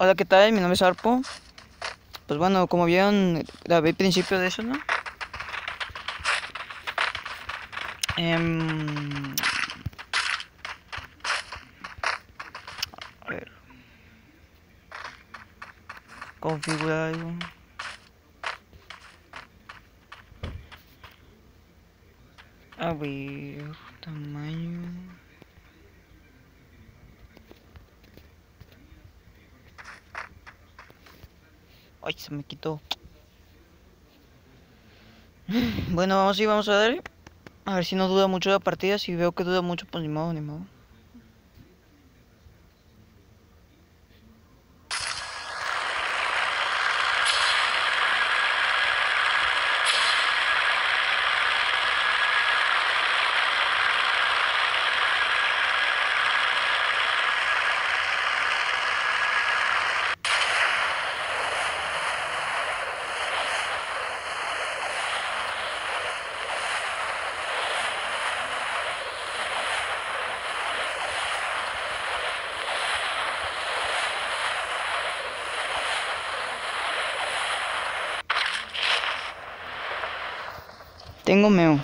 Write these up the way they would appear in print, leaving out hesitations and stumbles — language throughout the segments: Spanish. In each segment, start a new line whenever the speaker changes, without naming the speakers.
Hola, ¿qué tal? Mi nombre es Arpo. Pues bueno, como vieron, grabé el principio de eso, ¿no? Em, a ver, configurar algo. A ver, tamaño. Ay, se me quitó. Bueno, vamos a darle. A ver si no dura mucho la partida. Si veo que dura mucho, pues ni modo, ni modo. Tengo meo.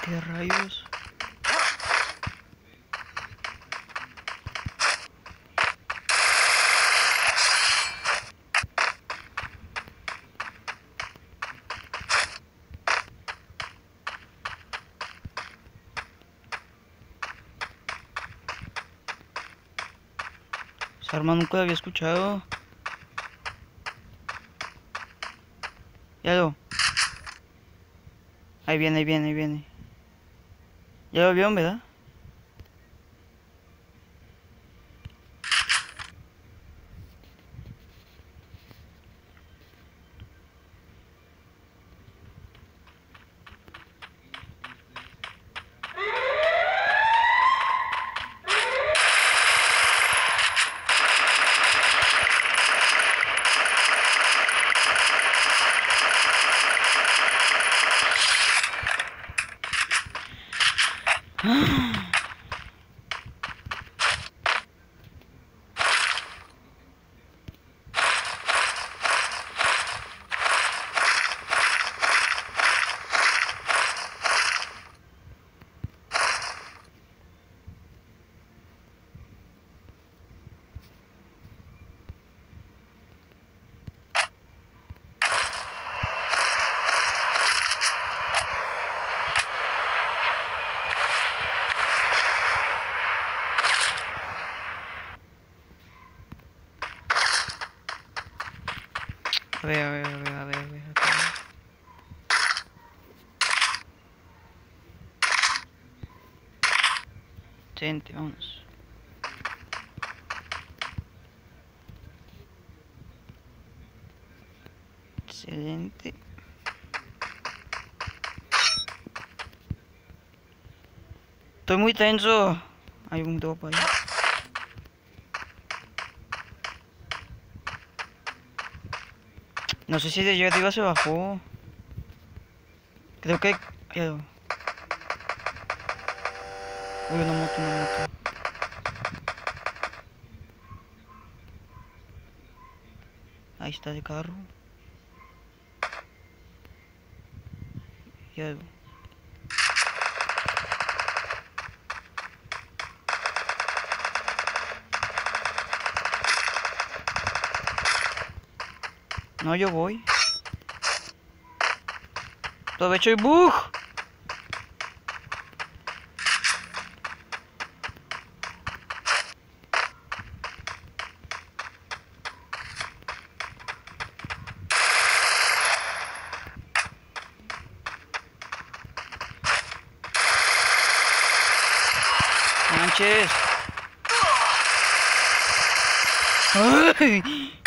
¿Qué rayos? Esa arma nunca la había escuchado. Ya lo. Ahí viene, ahí viene, ahí viene. Ya lo vieron, ¿verdad? A ver, a ver, a ver, a ver, a ver. Excelente, vámonos. Excelente. Estoy muy tenso. Hay un dopo ahí. No sé si de allá arriba se bajó. Creo que... Uy, una moto, una moto. Ahí está de carro. Ya. No, yo voy. Aprovecho y ¡bug! Manches. ¡Ay!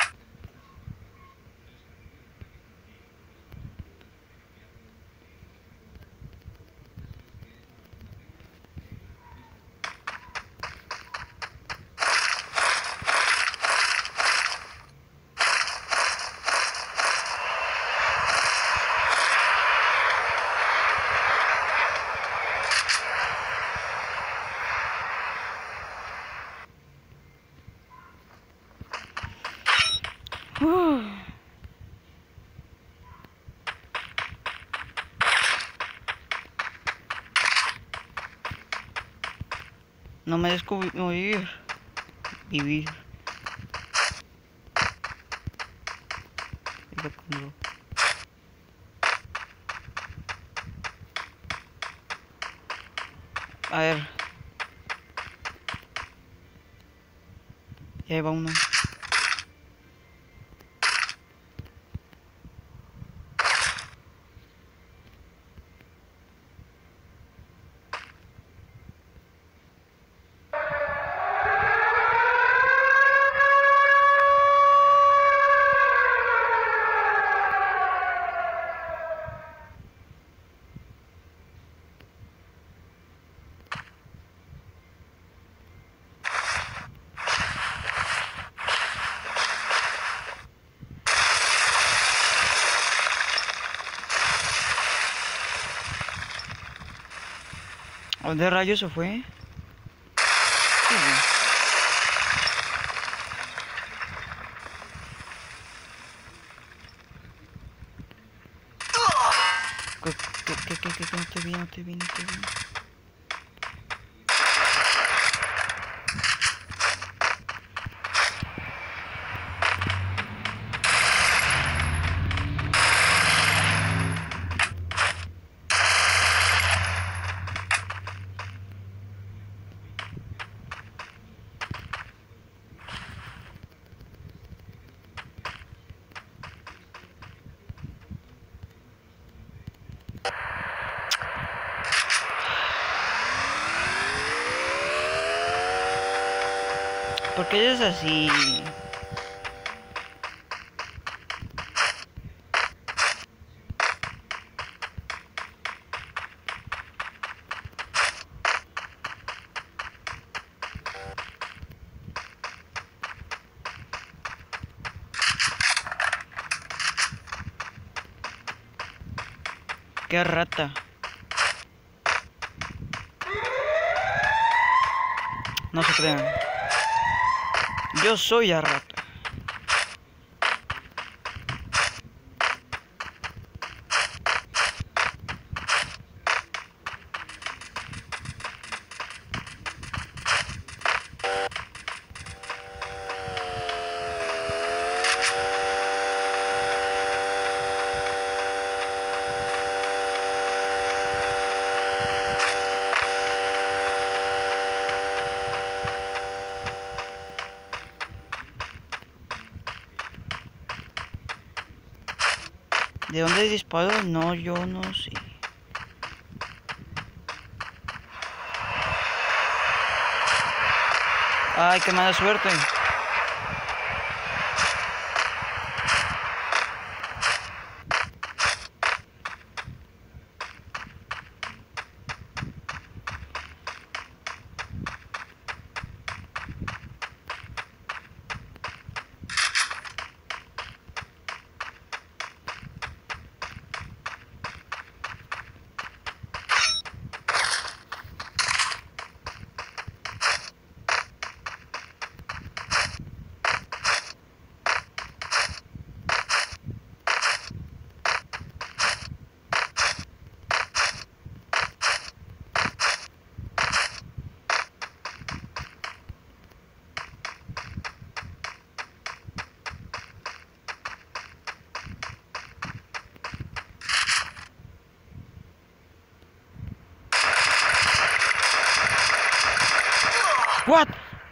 No me descubrí morir. Vivir. A ver. Ya va uno. ¿A dónde rayos se fue? Sí, ¿Qué? no te vi. ¿Por qué eres así? ¡Qué rata! No se crean. Yo soy la rata. ¿De dónde disparo? No, yo no sé. Ay, qué mala suerte. What?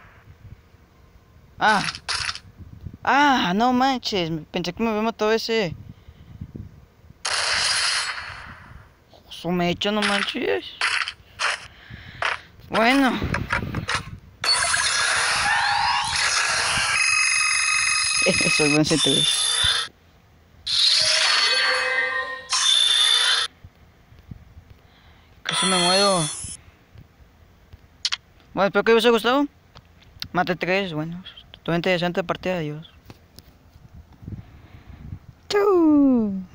No manches, pensé que me había matado ese. Su mecha, no manches. Bueno. Soy buen C3. Casi me muero. Bueno, espero que os haya gustado. Mate 3, bueno, estuvo interesante partida, adiós. Chau.